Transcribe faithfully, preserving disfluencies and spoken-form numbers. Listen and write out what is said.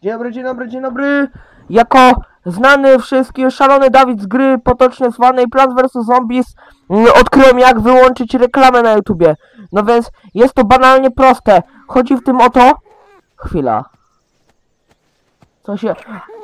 Dzień dobry, dzień dobry, dzień dobry. Jako znany wszystkim szalony Dawid z gry potocznie zwanej Plants versus. Zombies odkryłem, jak wyłączyć reklamę na YouTubie. No więc jest to banalnie proste. Chodzi w tym o to... Chwila. Co się...